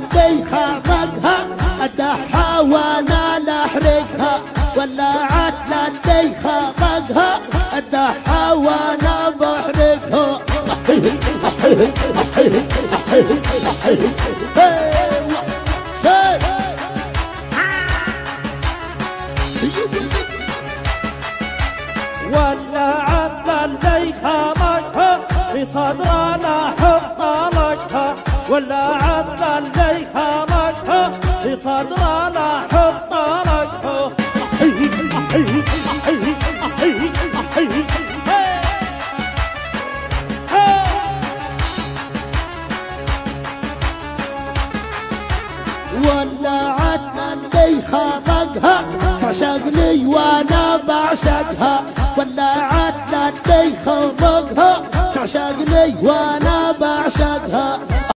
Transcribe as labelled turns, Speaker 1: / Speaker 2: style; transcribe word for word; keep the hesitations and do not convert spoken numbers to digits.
Speaker 1: اللي خرقها أدحها وانا لحرقها، ولعت اللي خرقها أدحها وانا بحرقها.
Speaker 2: ولعت اللي خرقها في صدرنا حط لكها، ولعت اللي خرقها في صدرنا حط لكها.
Speaker 1: ولعت اللي خرقها تعشقني وانا بعشقها، ولعت اللي خرقها تعشقني وانا بعشقها.